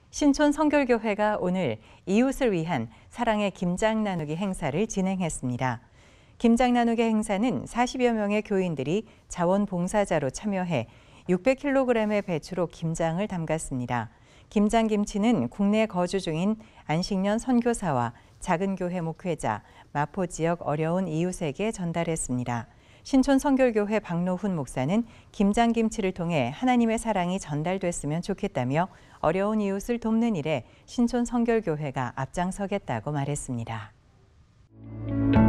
신촌 성결교회가 오늘 이웃을 위한 사랑의 김장 나누기 행사를 진행했습니다. 김장 나누기 행사는 40여 명의 교인들이 자원봉사자로 참여해 600kg의 배추로 김장을 담갔습니다. 김장김치는 국내 거주 중인 안식년 선교사와 작은 교회 목회자, 마포 지역 어려운 이웃에게 전달했습니다. 신촌 성결교회 박노훈 목사는 김장김치를 통해 하나님의 사랑이 전달됐으면 좋겠다며 어려운 이웃을 돕는 일에 신촌 성결교회가 앞장서겠다고 말했습니다.